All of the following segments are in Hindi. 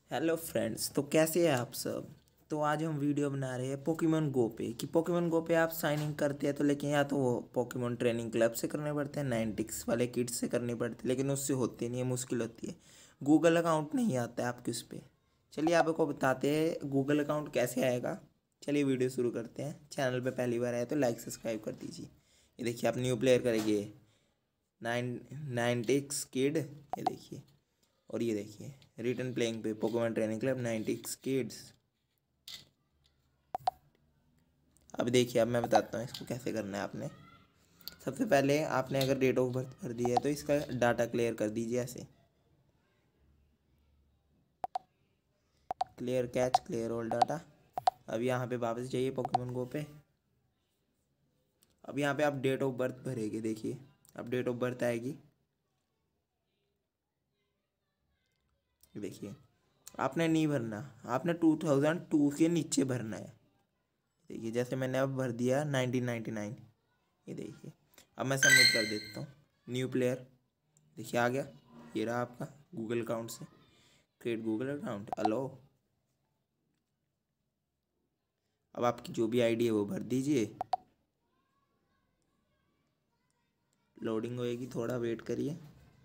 हेलो फ्रेंड्स, तो कैसे हैं आप सब। तो आज हम वीडियो बना रहे हैं पोकेमॉन गो पे कि पोकेमॉन गो पे आप साइन इन करते हैं तो लेकिन या तो वो पोकेमॉन ट्रेनिंग क्लब से करने पड़ते हैं, नाइनटिक्स वाले किड्स से करनी पड़ती है, लेकिन उससे होती नहीं है, मुश्किल होती है। गूगल अकाउंट नहीं आता है आपके उस पर। चलिए आपको बताते हैं गूगल अकाउंट कैसे आएगा। चलिए वीडियो शुरू करते हैं। चैनल पर पहली बार आए तो लाइक सब्सक्राइब कर दीजिए। ये देखिए आप न्यू प्लेयर करेंगे नाइनटिक्स किड, ये देखिए। और ये देखिए रिटर्न प्लेइंग पे पोकेमॉन ट्रेनिंग क्लब नाइनटिक्स किड्स। अब देखिए, अब मैं बताता हूँ इसको कैसे करना है। आपने सबसे पहले आपने अगर डेट ऑफ बर्थ भर दी है तो इसका डाटा क्लियर कर दीजिए ऐसे। Clear cache, clear all data. अब यहाँ पे वापस जाइए पोकेमॉन गो पे। अब यहाँ पे आप डेट ऑफ बर्थ भरेंगे। देखिए अब डेट ऑफ बर्थ आएगी। देखिए आपने नहीं भरना, आपने 2002 के नीचे भरना है। देखिए जैसे मैंने अब भर दिया 1999। ये देखिए अब मैं सबमिट कर देता हूँ। न्यू प्लेयर देखिए आ गया। ये रहा आपका गूगल अकाउंट से क्रिएट गूगल अकाउंट अलो। अब आपकी जो भी आईडी है वो भर दीजिए। लोडिंग होएगी, थोड़ा वेट करिए।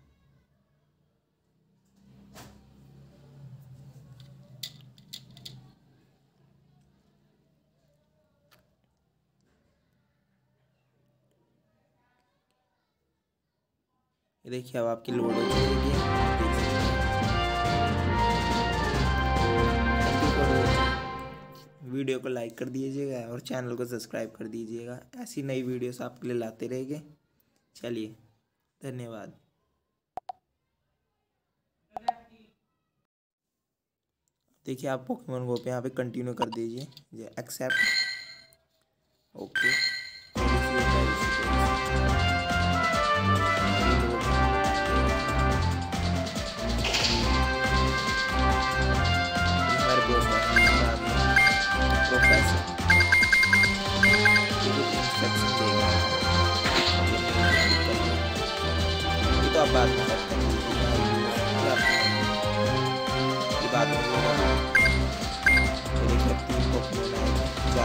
ये देखिए अब आपकी लोड हो चुकी है, देख सकते हैं। वीडियो को लाइक कर दीजिएगा और चैनल को सब्सक्राइब कर दीजिएगा। ऐसी नई वीडियोस आपके लिए लाते रहेंगे। चलिए धन्यवाद। देखिए आप पोकेमॉन गो पे यहाँ पे कंटिन्यू कर दीजिए, एक्सेप्ट, ओके। तो आप बात कर सकते हैं बात में। देखिए 3 पोकेमॉन आएगा, 4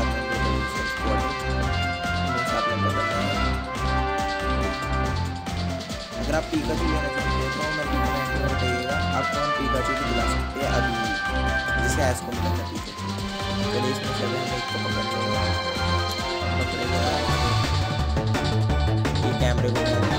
अगर आप पिकाचू लेना चाहते हैं तो मैं बताइएगा। आपको हम पिकाचू भी दिला सकते हैं अभी, जिसे ऐस को मिलना पिकाचू। चलिए इसमें से हम एक को पकड़ेगा, ये कैमरे को